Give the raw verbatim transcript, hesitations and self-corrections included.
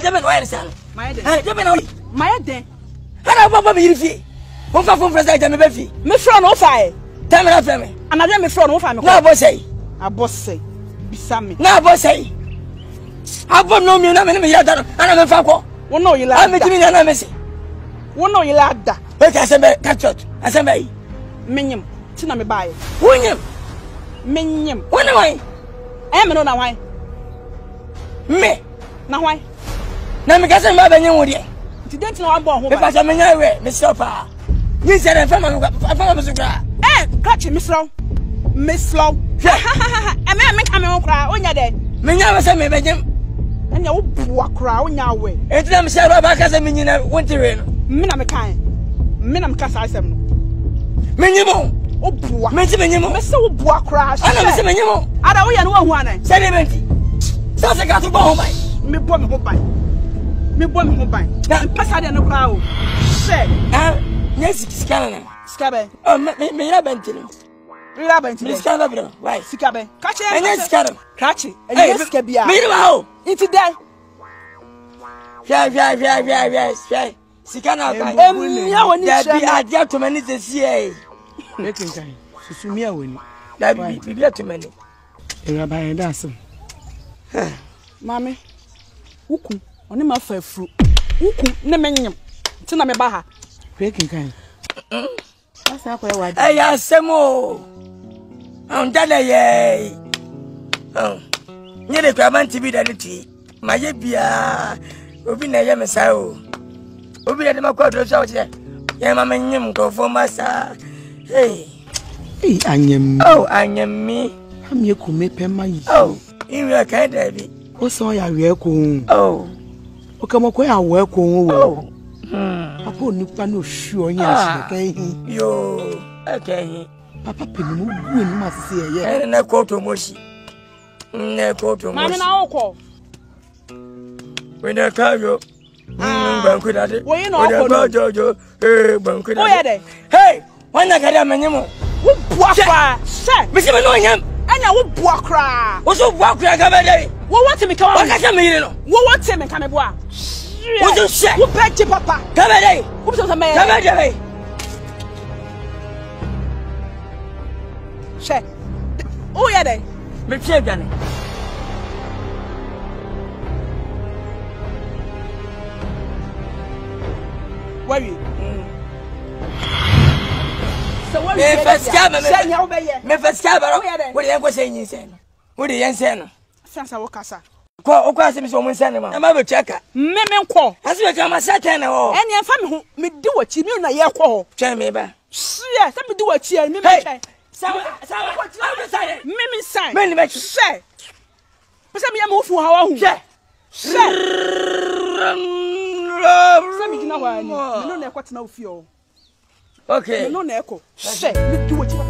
Japan why sal. My de. Eh Japan why? My de. Ana baba me yirifi. Won fa fon president Japan be fi. Me fro no fa. Tell me that for me. Another me fro no fa me. Na boss say. A boss say. Bisa me. Na boss say. Abo no mi na me me yada. Ana me fa ko. Won no yila. Am me timi na me say. Won no yila da. We ka say be catch out. Asamba yi. Menyim. Ti na me bae. Wonyim. Menyim. Wona why? Eh me no na why? Me. Na why? Na me ka say ma benyin wo de. Ti denti na wa bo ho ba. Me fa say me nya we, me stop ah. Ni say na fa ma fa ma me so gra. Eh, catch me slow. Me slow. E me me ka me ho kra, onya de. Me nya we say me benyin. Enya wo bua kra, onya we. E ti na me say ba ka say me nyina wonti we no. Me na me kan. Me na me ka sa asem no. Me nyimo. O bua. Me ti me nyimo. Me say wo bua kra. Ana me say me nyimo. Ada wo ya no hu anan. Say de benti. Sa se ka to bo ho bai. Me bo me ho bai. Me bo me ho bai. Na pasa de no kra o. Say. Ah, yes, scanner. Skabe. Oh, me me ya benti no. Me ya benti. Me scanner bro. Why? Sikabe. Catch it. Enya scanner. Catch it. Enya skabia. Me ni ba ho. Iti dai. Fia fia fia fia fia fia. Scanner ba. Em ya woni che. Da bi adia to mani se sie. Making time. Susumia woni. Da bi bi bi to mani. Era ba en da asem. Mami. Wuku. Oni ma fa afru. Wuku ne menyem. Ti na me ba ha. Making time. Asa akwa e wadi. Eh ya asemo. On dale ye. Oh. Nye de kwa man T V da ni ti. Ma ye bia. Obi na ye mesa o. Obi na de makwa do so che. Ye ma menyem ko fo masa. Hey. Hey anyem. Oh, anyem mi. Am ye ku me pe mai. Oh, iwe ka da bi. O so ya we ko. Oh. O ka mo ko ya we ko wo. Oh. Hmm. Papa nipa no hwu onya ashe kan hi. Yo, okay. Papa penimu bu eni ma sese ye. Eh na ko to moshi. Na ko to moshi. Mami na okọ. We na ka yo. Mm, banku da de. We na okọ. Jo jo. Eh, banku da. O ye de. Hey, wana ka da menyemo. Wo bua kwa. Se. Me se me no nyam. Anya wo bua kra. Wo so bua kra ka be de. Wo what me ka wa. Wa ka se me yire no. Wo what me ka me bua. Wo so se. Wo beje papa. Ka be de. Wo so me. Ka be de. Se. O ye de. Me fie gane. Where you? So what Me first cab me. Say nya obeye. Me first cab ro. Wo de yanko say yin say no. Wo de yen say no. Sansa wo kasa. Ko o kwa se mi so mun say no ma. Na ma be cheka. Me me nko. Asu be ka ma satan na ho. Eni enfa me ho me di wachi me na ye kọ ho. Twen me ba. Shie, se me di wachi me me twen. Sawa sawa. How be say? Me me sign. Me ni be Shie. Pese me ya mo fu ha wa hu. Shie. Shie. Me gina wa ni. Me no na ekọ tena ofie o. Okay. Me no na ekọ. Shie, me di wachi